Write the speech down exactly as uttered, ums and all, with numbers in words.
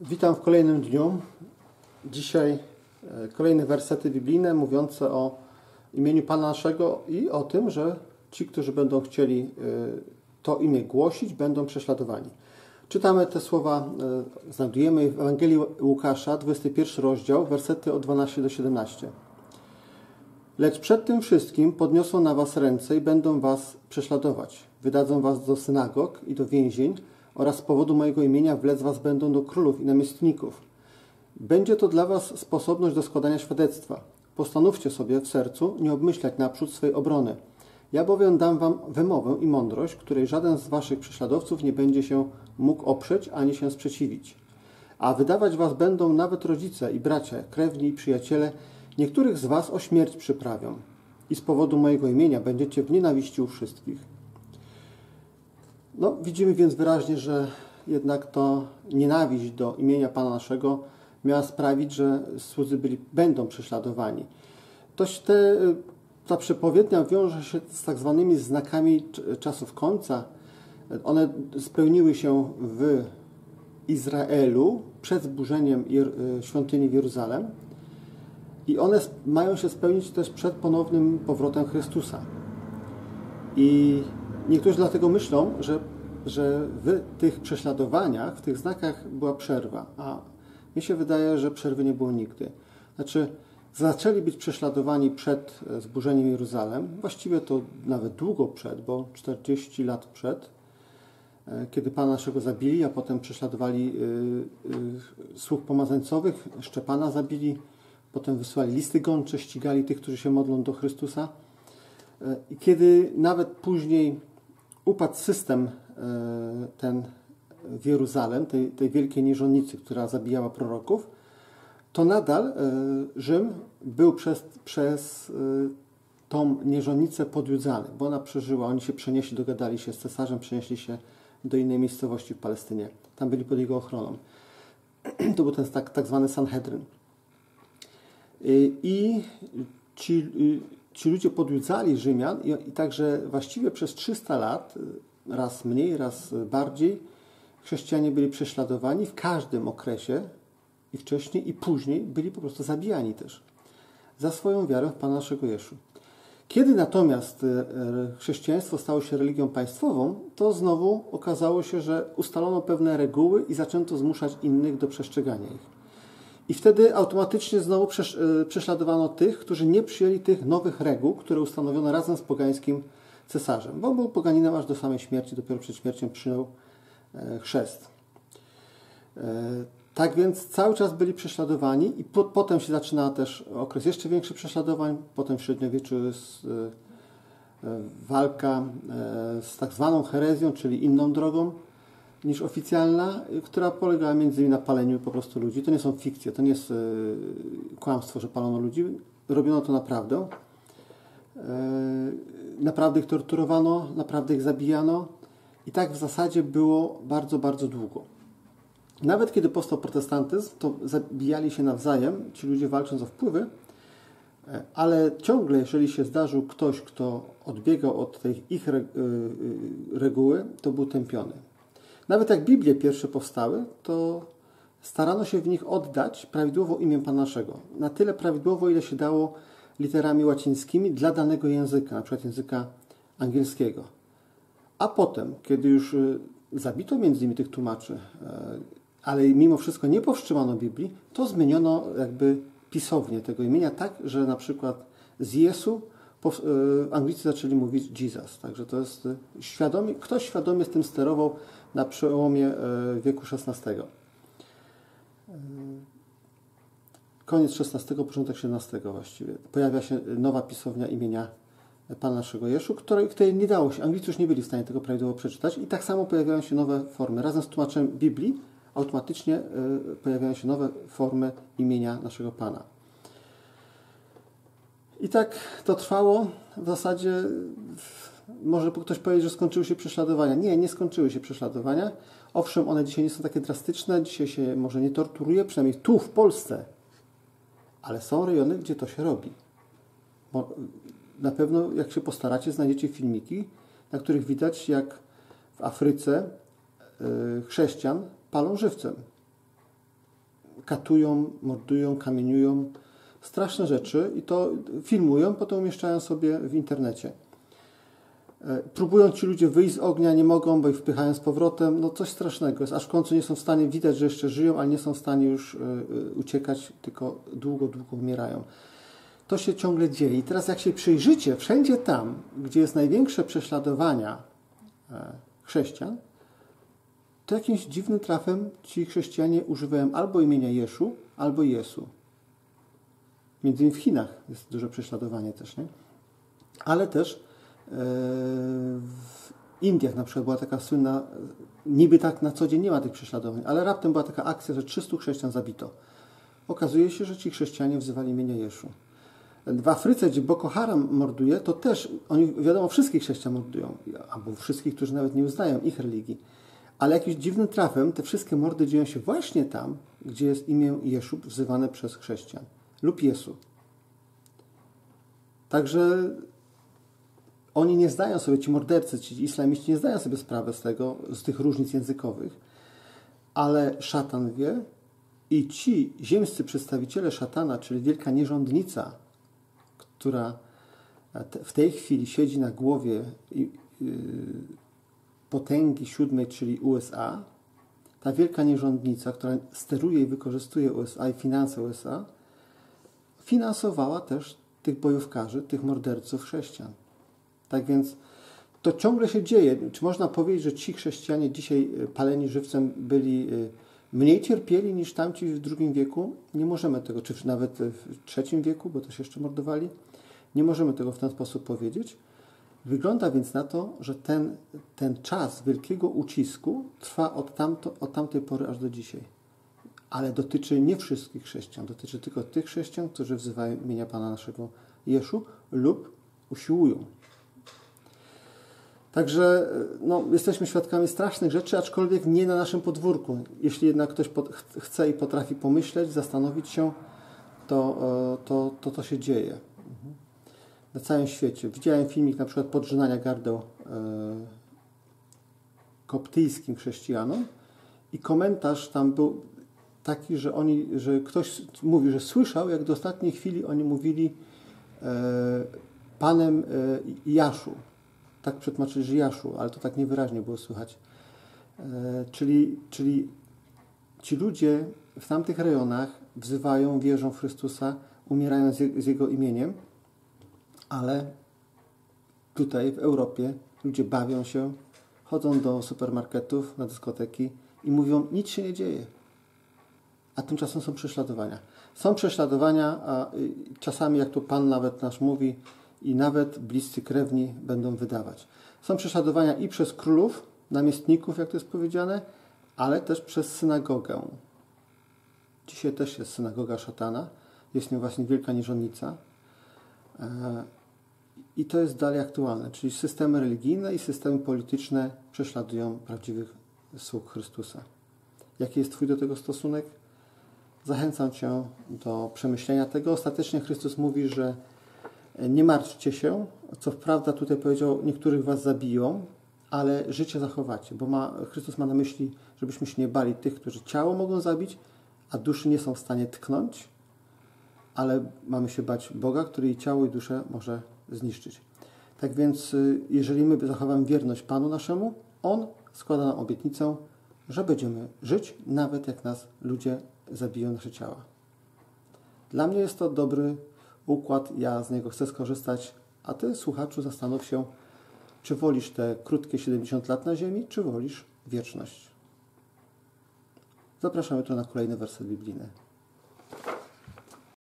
Witam w kolejnym dniu. Dzisiaj kolejne wersety biblijne mówiące o imieniu Pana naszego i o tym, że ci, którzy będą chcieli to imię głosić, będą prześladowani. Czytamy te słowa, znajdujemy w Ewangelii Łukasza, dwudziesty pierwszy rozdział, wersety od dwunastego do siedemnastego. Lecz przed tym wszystkim podniosą na was ręce i będą was prześladować. Wydadzą was do synagog i do więzień oraz z powodu mojego imienia wlec was będą do królów i namiestników. Będzie to dla was sposobność do składania świadectwa. Postanówcie sobie w sercu nie obmyślać naprzód swej obrony. Ja bowiem dam wam wymowę i mądrość, której żaden z waszych prześladowców nie będzie się mógł oprzeć ani się sprzeciwić. A wydawać was będą nawet rodzice i bracia, krewni i przyjaciele. Niektórych z was o śmierć przyprawią i z powodu mojego imienia będziecie w nienawiści u wszystkich. No, widzimy więc wyraźnie, że jednak to nienawiść do imienia Pana naszego miała sprawić, że słudzy byli, będą prześladowani. Toś te, ta przepowiednia wiąże się z tak zwanymi znakami czasów końca. One spełniły się w Izraelu przed zburzeniem świątyni w Jeruzalem i one mają się spełnić też przed ponownym powrotem Chrystusa. I niektórzy dlatego myślą, że, że w tych prześladowaniach, w tych znakach była przerwa, a mi się wydaje, że przerwy nie było nigdy. Znaczy, zaczęli być prześladowani przed zburzeniem Jeruzalem, właściwie to nawet długo przed, bo czterdzieści lat przed, kiedy Pana naszego zabili, a potem prześladowali sług pomazańcowych, Szczepana zabili, potem wysłali listy gończe, ścigali tych, którzy się modlą do Chrystusa. I kiedy nawet później upadł system ten w Jeruzalem, tej, tej wielkiej nierządnicy, która zabijała proroków, to nadal Rzym był przez, przez tą nierządnicę podjudzany, bo ona przeżyła, oni się przenieśli, dogadali się z cesarzem, przenieśli się do innej miejscowości w Palestynie. Tam byli pod jego ochroną. To był ten tak, tak zwany Sanhedryn. I ci, ci ludzie podjudzali Rzymian i, i także właściwie przez trzysta lat, raz mniej, raz bardziej, chrześcijanie byli prześladowani w każdym okresie i wcześniej i później byli po prostu zabijani też za swoją wiarę w Pana naszego Jeszu. Kiedy natomiast chrześcijaństwo stało się religią państwową, to znowu okazało się, że ustalono pewne reguły i zaczęto zmuszać innych do przestrzegania ich. I wtedy automatycznie znowu prześladowano tych, którzy nie przyjęli tych nowych reguł, które ustanowiono razem z pogańskim cesarzem. Bo był poganinem aż do samej śmierci, dopiero przed śmiercią przyjął chrzest. Tak więc cały czas byli prześladowani i po, potem się zaczyna też okres jeszcze większych prześladowań. Potem w średniowieczu jest walka z tak zwaną herezją, czyli inną drogą niż oficjalna, która polegała między innymi na paleniu po prostu ludzi. To nie są fikcje, to nie jest kłamstwo, że palono ludzi. Robiono to naprawdę. Naprawdę ich torturowano, naprawdę ich zabijano i tak w zasadzie było bardzo, bardzo długo. Nawet kiedy powstał protestantyzm, to zabijali się nawzajem, ci ludzie walcząc o wpływy, ale ciągle, jeżeli się zdarzył ktoś, kto odbiegał od tej ich reguły, to był tępiony. Nawet jak Biblie pierwsze powstały, to starano się w nich oddać prawidłowo imię Pana naszego. Na tyle prawidłowo, ile się dało literami łacińskimi dla danego języka, na przykład języka angielskiego. A potem, kiedy już zabito między innymi tych tłumaczy, ale mimo wszystko nie powstrzymano Biblii, to zmieniono jakby pisownię tego imienia tak, że na przykład z Jesu Anglicy zaczęli mówić Jesus. Także to jest świadomie, ktoś świadomie z tym sterował na przełomie wieku szesnastego. Koniec szesnastego, początek siedemnastego właściwie. Pojawia się nowa pisownia imienia Pana naszego Jeszu, której, której nie dało się, Anglicy już nie byli w stanie tego prawidłowo przeczytać i tak samo pojawiają się nowe formy. Razem z tłumaczeniem Biblii automatycznie pojawiają się nowe formy imienia naszego Pana. I tak to trwało. W zasadzie może ktoś powiedzieć, że skończyły się prześladowania. Nie, nie skończyły się prześladowania. Owszem, one dzisiaj nie są takie drastyczne. Dzisiaj się może nie torturuje, przynajmniej tu w Polsce. Ale są rejony, gdzie to się robi. Na pewno, jak się postaracie, znajdziecie filmiki, na których widać, jak w Afryce chrześcijan palą żywcem. katują, mordują, kamieniują. Straszne rzeczy i to filmują, potem umieszczają sobie w internecie. Próbują ci ludzie wyjść z ognia, nie mogą, bo ich wpychają z powrotem. No coś strasznego jest, aż w końcu nie są w stanie, widać, że jeszcze żyją, ale nie są w stanie już uciekać, tylko długo, długo umierają. To się ciągle dzieje. I teraz jak się przyjrzycie, wszędzie tam, gdzie jest największe prześladowania chrześcijan, to jakimś dziwnym trafem ci chrześcijanie używają albo imienia Jeszu, albo Jesu. Między innymi w Chinach jest duże prześladowanie też, nie? Ale też w Indiach na przykład była taka słynna, niby tak na co dzień nie ma tych prześladowań, ale raptem była taka akcja, że trzystu chrześcijan zabito. Okazuje się, że ci chrześcijanie wzywali imienia Jeszu. W Afryce, gdzie Boko Haram morduje, to też, oni wiadomo, wszystkich chrześcijan mordują, albo wszystkich, którzy nawet nie uznają ich religii. Ale jakimś dziwnym trafem te wszystkie mordy dzieją się właśnie tam, gdzie jest imię Jeszu wzywane przez chrześcijan lub Jesu. Także oni nie zdają sobie, ci mordercy, ci islamiści nie zdają sobie sprawy z tego, z tych różnic językowych, ale szatan wie i ci ziemscy przedstawiciele szatana, czyli wielka nierządnica, która w tej chwili siedzi na głowie potęgi siódmej, czyli U S A, ta wielka nierządnica, która steruje i wykorzystuje U S A i finanse U S A, finansowała też tych bojówkarzy, tych morderców chrześcijan. Tak więc to ciągle się dzieje. Czy można powiedzieć, że ci chrześcijanie dzisiaj paleni żywcem byli mniej cierpieli niż tamci w drugim wieku? Nie możemy tego, czy nawet w trzecim wieku, bo też jeszcze mordowali. Nie możemy tego w ten sposób powiedzieć. Wygląda więc na to, że ten, ten czas wielkiego ucisku trwa od, tamto, od tamtej pory aż do dzisiaj. Ale dotyczy nie wszystkich chrześcijan. Dotyczy tylko tych chrześcijan, którzy wzywają imienia Pana naszego Jeszu lub usiłują. Także no, jesteśmy świadkami strasznych rzeczy, aczkolwiek nie na naszym podwórku. Jeśli jednak ktoś pod, chce i potrafi pomyśleć, zastanowić się, to to, to to się dzieje. Na całym świecie. Widziałem filmik na przykład podrzynania gardeł e, koptyjskim chrześcijanom i komentarz tam był taki, że oni, że ktoś mówił, że słyszał, jak do ostatniej chwili oni mówili e, Panem e, Jaszu. Tak przetłumaczyli, że Jaszu, ale to tak niewyraźnie było słychać. E, czyli, czyli ci ludzie w tamtych rejonach wzywają, wierzą w Chrystusa, umierają z, je, z Jego imieniem, ale tutaj w Europie ludzie bawią się, chodzą do supermarketów, na dyskoteki i mówią, nic się nie dzieje. A tymczasem są prześladowania. Są prześladowania, a czasami, jak tu Pan nawet nasz mówi, i nawet bliscy krewni będą wydawać. Są prześladowania i przez królów, namiestników, jak to jest powiedziane, ale też przez synagogę. Dzisiaj też jest synagoga szatana, jest nią właśnie wielka nierządnica. I to jest dalej aktualne, czyli systemy religijne i systemy polityczne prześladują prawdziwych sług Chrystusa. Jaki jest Twój do tego stosunek? Zachęcam Cię do przemyślenia tego. Ostatecznie Chrystus mówi, że nie martwcie się, co prawda tutaj powiedział, niektórych was zabiją, ale życie zachowacie, bo ma, Chrystus ma na myśli, żebyśmy się nie bali tych, którzy ciało mogą zabić, a duszy nie są w stanie tknąć, ale mamy się bać Boga, który i ciało, i duszę może zniszczyć. Tak więc, jeżeli my zachowamy wierność Panu naszemu, On składa nam obietnicę, że będziemy żyć, nawet jak nas ludzie zabiją nasze ciała. Dla mnie jest to dobry układ, ja z niego chcę skorzystać, a Ty, słuchaczu, zastanów się, czy wolisz te krótkie siedemdziesiąt lat na ziemi, czy wolisz wieczność. Zapraszamy tu na kolejny werset biblijny.